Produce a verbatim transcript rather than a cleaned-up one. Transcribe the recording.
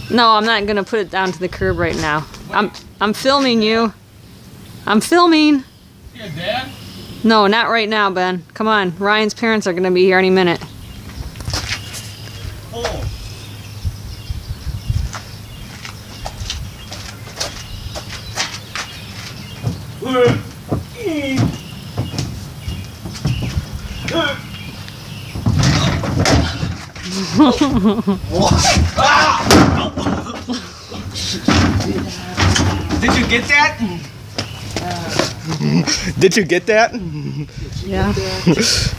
No, I'm not gonna put it down to the curb right now. I'm I'm filming you. I'm filming. Yeah, Dad? No, not right now, Ben. Come on. Ryan's parents are gonna be here any minute. Oh. Did you get that? Did you get that? Yeah.